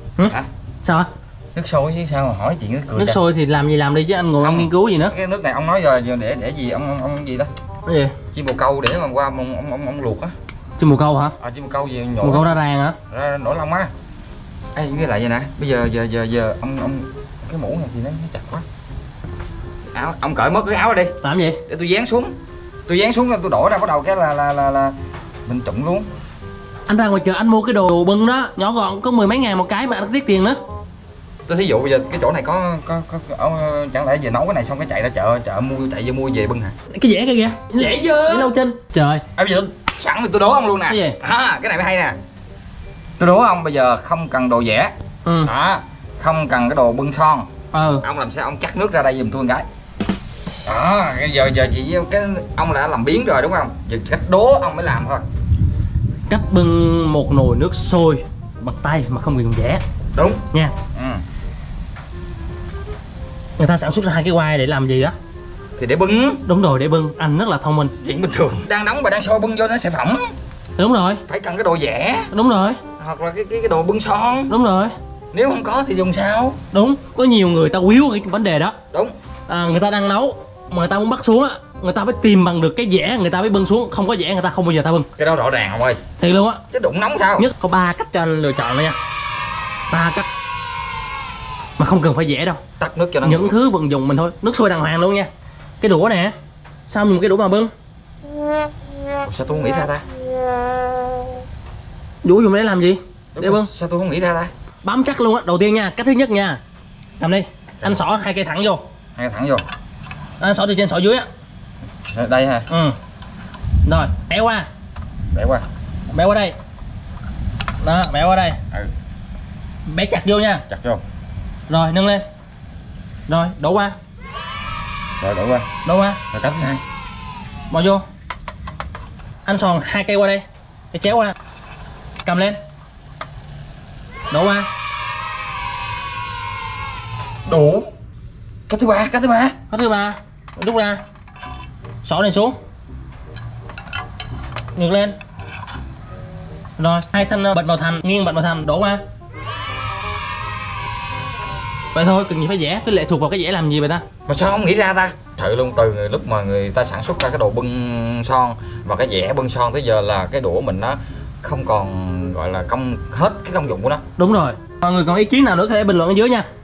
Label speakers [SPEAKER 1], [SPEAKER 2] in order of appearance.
[SPEAKER 1] Hả?
[SPEAKER 2] Sao á?
[SPEAKER 1] Nước sôi chứ sao mà hỏi chuyện nó cười.
[SPEAKER 2] Nước sôi thì làm gì làm đi chứ anh ngồi
[SPEAKER 1] Không.
[SPEAKER 2] ông nghiên cứu gì nữa.
[SPEAKER 1] Cái nước này ông nói giờ để gì ông gì đó?
[SPEAKER 2] Cái gì?
[SPEAKER 1] Chim bồ câu để mà qua ông luộc á.
[SPEAKER 2] Chim bồ câu hả?
[SPEAKER 1] Chim bồ câu gì nhổ.
[SPEAKER 2] Bồ câu ra ràng hả?
[SPEAKER 1] Ra nổi lông á. Ê với lại vậy nè, bây giờ ông cái mũ này thì nó chặt quá. Áo ông cởi mất cái áo ra đi.
[SPEAKER 2] Làm gì?
[SPEAKER 1] Để tôi dán xuống. Tôi dán xuống là tôi đổ ra bắt đầu cái là mình trụng luôn.
[SPEAKER 2] Anh ra ngoài chợ anh mua cái đồ bưng đó, nhỏ gọn có 10 mấy ngàn một cái mà anh tiếc tiền nữa.
[SPEAKER 1] Tôi thí dụ bây giờ cái chỗ này có chẳng lẽ giờ nấu cái này xong cái chạy ra chợ chạy vô mua về bưng hả?
[SPEAKER 2] Cái dẻ kia kìa.
[SPEAKER 1] Dễ chưa?
[SPEAKER 2] Lâu trên. Trời.
[SPEAKER 1] Bây giờ sẵn thì tôi đố ông luôn nè.
[SPEAKER 2] Cái gì?
[SPEAKER 1] Cái này mới hay nè. Tôi đố ông bây giờ không cần đồ vẽ. Đó, không cần cái đồ bưng son. Ông làm sao ông chắc nước ra đây giùm tôi một cái. Đó, giờ chị cái ông đã làm biến rồi đúng không? Giờ cách đố ông mới làm thôi.
[SPEAKER 2] Cách bưng một nồi nước sôi bằng tay mà không cần vẽ.
[SPEAKER 1] Đúng
[SPEAKER 2] nha. Người ta sản xuất ra hai cái quai để làm gì á?
[SPEAKER 1] Thì để bưng.
[SPEAKER 2] Đúng rồi, để bưng. Anh rất là thông minh.
[SPEAKER 1] Chuyện bình thường. Đang nóng và đang sôi bưng vô nó sẽ phỏng.
[SPEAKER 2] Đúng rồi.
[SPEAKER 1] Phải cần cái đồ vẽ.
[SPEAKER 2] Đúng rồi.
[SPEAKER 1] Hoặc là cái đồ bưng son.
[SPEAKER 2] Đúng rồi.
[SPEAKER 1] Nếu không có thì dùng sao?
[SPEAKER 2] Đúng. Có nhiều người ta quýu cái vấn đề đó.
[SPEAKER 1] Đúng.
[SPEAKER 2] Người ta đang nấu mà người ta muốn bắt xuống á, người ta phải tìm bằng được cái dẻ người ta mới bưng xuống, không có dẻ người ta không bao giờ ta bưng.
[SPEAKER 1] Cái đó rõ ràng ông ơi.
[SPEAKER 2] Thiệt luôn á.
[SPEAKER 1] Chứ đụng nóng sao?
[SPEAKER 2] Nhất có 3 cách cho anh lựa chọn đó nha. 3 cách mà không cần phải dẻ đâu.
[SPEAKER 1] Tắt nước cho nó.
[SPEAKER 2] Những thứ vận dụng mình thôi. Nước sôi đàng hoàng luôn nha. Cái đũa nè. Sao dùng cái đũa mà bưng?
[SPEAKER 1] Sao tôi không nghĩ ra ta?
[SPEAKER 2] Đũa dùng để làm gì?
[SPEAKER 1] Đúng
[SPEAKER 2] để
[SPEAKER 1] rồi.
[SPEAKER 2] bưng.
[SPEAKER 1] Sao tôi không nghĩ ra ta?
[SPEAKER 2] Bám chắc luôn á. Đầu tiên nha, cách thứ nhất nha. Làm đi. Anh xỏ 2 cây thẳng vô.
[SPEAKER 1] 2 cây thẳng vô.
[SPEAKER 2] Anh xỏ từ trên xỏ dưới á.
[SPEAKER 1] Đây ha.
[SPEAKER 2] Rồi, bẻ qua.
[SPEAKER 1] Bẻ qua.
[SPEAKER 2] Bẻ qua đây. Đó, bẻ qua đây. Bẻ chặt vô nha.
[SPEAKER 1] Chặt vô.
[SPEAKER 2] Rồi, nâng lên. Rồi, đổ qua.
[SPEAKER 1] Rồi đổ qua.
[SPEAKER 2] Đổ qua.
[SPEAKER 1] Rồi cách thứ hai.
[SPEAKER 2] Bỏ vô. Anh sòn 2 cây qua đây. Cái chéo qua. Cầm lên. Đổ qua.
[SPEAKER 1] Đủ. Cách thứ ba.
[SPEAKER 2] Cách thứ ba. Rút ra. Xỏ này xuống. Ngược lên. Rồi, 2 thanh bật vào thành, nghiêng bật vào thành, đổ qua. Vậy thôi, cần gì phải vẽ, cái lệ thuộc vào cái vẽ làm gì vậy ta?
[SPEAKER 1] Mà sao không nghĩ ra ta? Thật luôn, từ lúc mà người ta sản xuất ra cái đồ bưng son và cái dẻ bưng son tới giờ là cái đũa mình nó không còn gọi là hết cái công dụng của nó.
[SPEAKER 2] Đúng rồi. Mọi người còn ý kiến nào nữa có thể bình luận ở dưới nha.